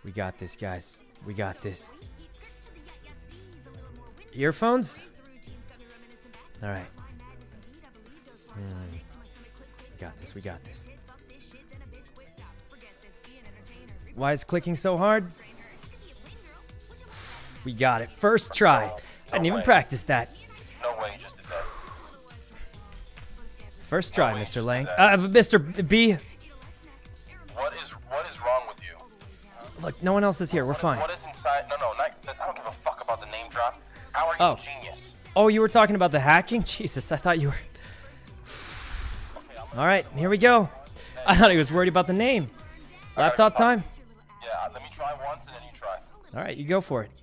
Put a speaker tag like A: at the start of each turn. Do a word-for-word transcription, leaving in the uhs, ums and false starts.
A: We got this, guys. We got this. Earphones? All right. Mm. We got this. We got this. Why is clicking so hard? We got it. First try.
B: No,
A: I didn't even
B: way.
A: practice that.
B: No way you just did that.
A: First try,
B: No way you
A: Mister
B: just
A: Lang.
B: did that.
A: Uh, Mister B.
B: What is what is wrong with you?
A: Look, no one else is here. We're
B: What is-
A: fine.
B: What is inside? No, no, not, I don't give a fuck about the name drop. How are you
A: Oh.
B: a genius?
A: Oh, you were talking about the hacking? Jesus, I thought you were...
B: Okay, I'm
A: All right, here we go. I thought he was worried about the name. Laptop time?
B: Yeah, let me try once and then you try.
A: All right, you go for it.